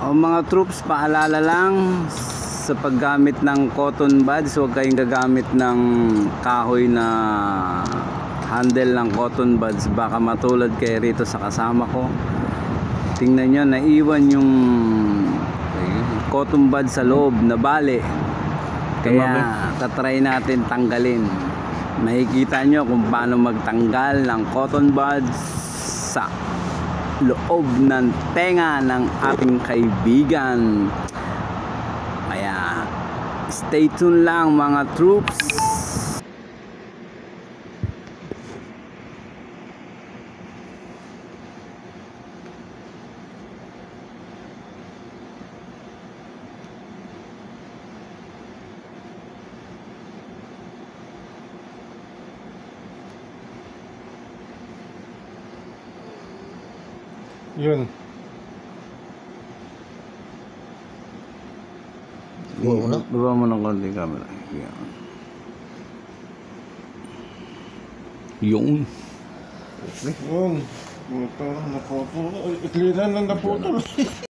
O mga troops, paalala lang sa paggamit ng cotton buds, huwag kayong gagamit ng kahoy na handle ng cotton buds. Baka matulad kayo rito sa kasama ko. Tingnan nyo, naiwan yung cotton buds sa loob na bali. Kaya tatry natin tanggalin. Makikita nyo kung paano magtanggal ng cotton buds sa loob ng tenga ng ating kaibigan. Kaya stay tuned lang mga troops. Yun. Baba mo ng konti camera. Yung Yun. Ito, naputol. Ikliran lang naputol.